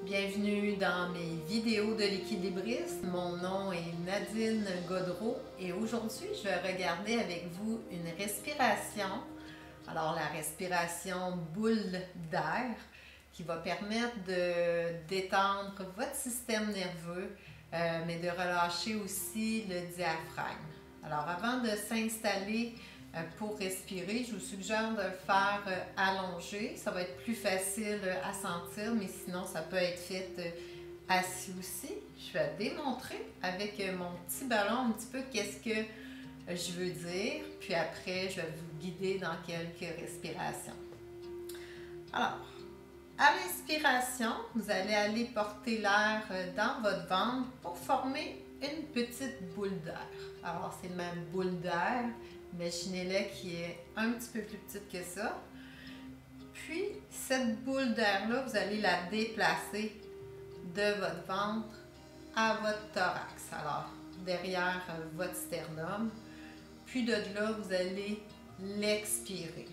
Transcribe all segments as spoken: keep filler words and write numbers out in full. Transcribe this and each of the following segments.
Bienvenue dans mes vidéos de l'équilibriste. Mon nom est Nadine Godreau et aujourd'hui, je vais regarder avec vous une respiration. Alors, la respiration boule d'air qui va permettre de détendre votre système nerveux, euh, mais de relâcher aussi le diaphragme. Alors, avant de s'installer pour respirer, je vous suggère de le faire allongé. Ça va être plus facile à sentir, mais sinon, ça peut être fait assis aussi. Je vais démontrer avec mon petit ballon un petit peu qu'est-ce que je veux dire. Puis après, je vais vous guider dans quelques respirations. Alors, à l'inspiration, vous allez aller porter l'air dans votre ventre pour former une petite boule d'air. Alors, c'est ma boule d'air. Imaginez-la qui est un petit peu plus petite que ça. Puis, cette boule d'air-là, vous allez la déplacer de votre ventre à votre thorax. Alors, derrière votre sternum. Puis de là, vous allez l'expirer.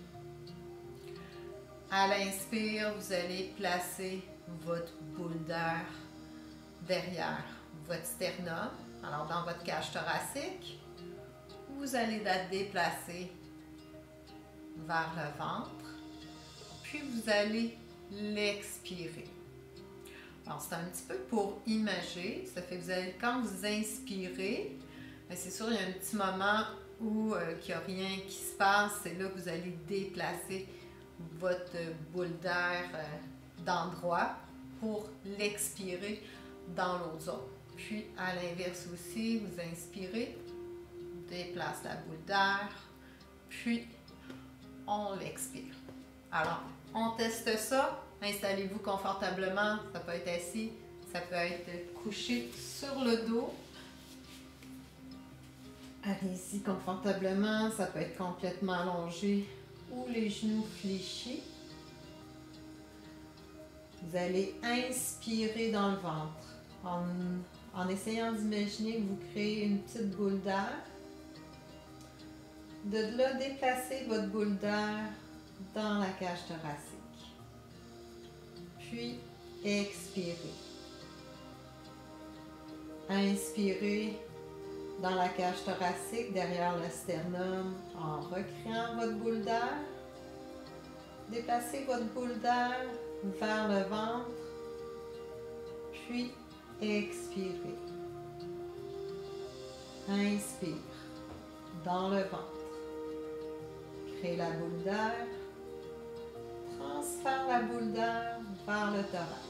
À l'inspire, vous allez placer votre boule d'air derrière votre sternum. Alors, dans votre cage thoracique. Vous allez la déplacer vers le ventre, puis vous allez l'expirer. Alors, c'est un petit peu pour imager. Ça fait que vous allez, quand vous inspirez, c'est sûr, il y a un petit moment où euh, il n'y a rien qui se passe. C'est là que vous allez déplacer votre boule d'air euh, d'endroit pour l'expirer dans l'autre zone. Puis, à l'inverse aussi, vous inspirez. Déplace la boule d'air, puis on l'expire. Alors, on teste ça. Installez-vous confortablement. Ça peut être assis, ça peut être couché sur le dos. Allez-y confortablement. Ça peut être complètement allongé ou les genoux fléchis. Vous allez inspirer dans le ventre en, en essayant d'imaginer que vous créez une petite boule d'air. De là, déplacez votre boule d'air dans la cage thoracique. Puis, expirez. Inspirez dans la cage thoracique, derrière le sternum, en recréant votre boule d'air. Déplacez votre boule d'air vers le ventre. Puis, expirez. Inspire dans le ventre. Créez la boule d'air, transfère la boule d'air vers le thorax.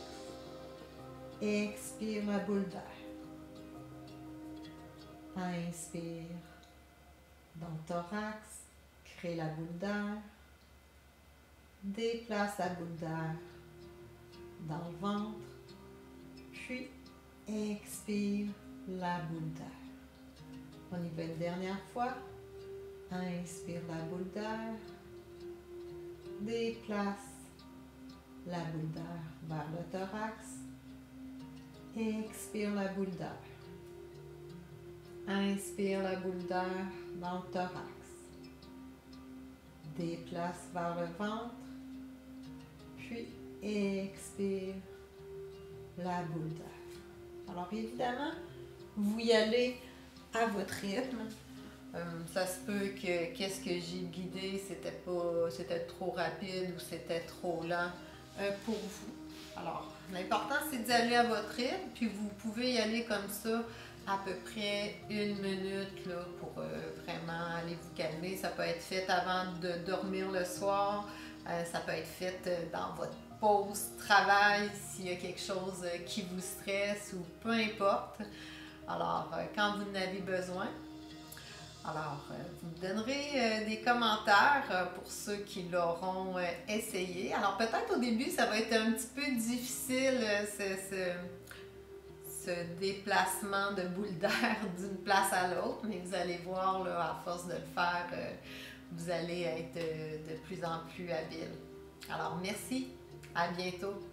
Expire la boule d'air. Inspire dans le thorax, crée la boule d'air. Déplace la boule d'air dans le ventre, puis expire la boule d'air. On y va une dernière fois. Inspire la boule d'air, déplace la boule d'air vers le thorax, expire la boule d'air, inspire la boule d'air dans le thorax, déplace vers le ventre, puis expire la boule d'air. Alors évidemment, vous y allez à votre rythme. Euh, ça se peut que qu'est-ce que j'ai guidé, c'était pas, c'était trop rapide ou c'était trop lent euh, pour vous. Alors, l'important c'est d'y aller à votre rythme, puis vous pouvez y aller comme ça à peu près une minute là, pour euh, vraiment aller vous calmer. Ça peut être fait avant de dormir le soir, euh, ça peut être fait dans votre pause travail s'il y a quelque chose qui vous stresse ou peu importe. Alors, euh, quand vous en avez besoin. Alors, vous me donnerez des commentaires pour ceux qui l'auront essayé. Alors, peut-être au début, ça va être un petit peu difficile, ce, ce, ce déplacement de boule d'air d'une place à l'autre, mais vous allez voir, là, à force de le faire, vous allez être de plus en plus habile. Alors, merci, à bientôt.